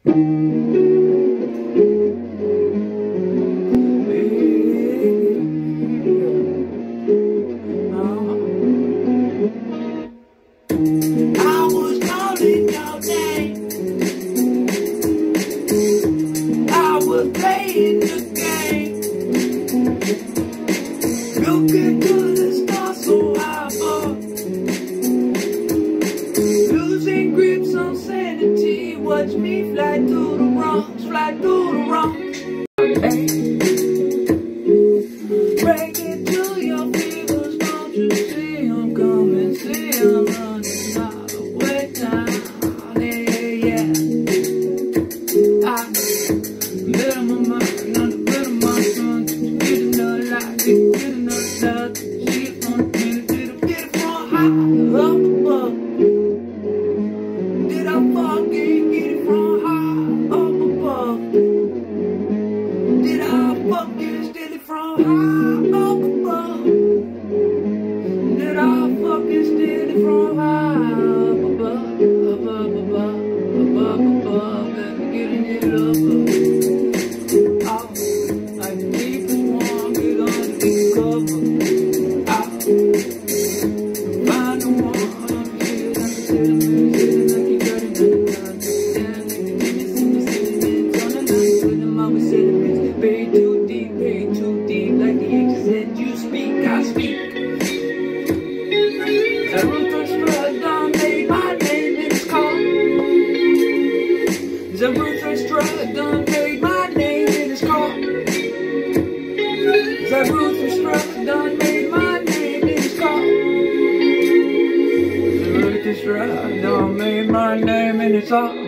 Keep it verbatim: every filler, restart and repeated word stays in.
Playing the game, looking to the stars so high above, losing grips on sanity. Watch me fly through the rocks, fly through the rocks. Break it to your fingers, don't you see I'm coming? See I'm running all the way down, yeah, yeah. I Bit of my mind, on the bit of my son. Get another light, get, get another love. Shit from the minute, did I get it from high up above? Did I fucking get it from high up above? Did I fucking steal it from high up above? Did I fucking steal it from high up above? Above, above, above, above, baby, getting it up above. Way too deep, way too deep, like the ages that you speak, I speak. Zarathustra done made my name in his car. Zarathustra done made my name in his car. Zarathustra done made my name in his car. Zarathustra done made my name in his car.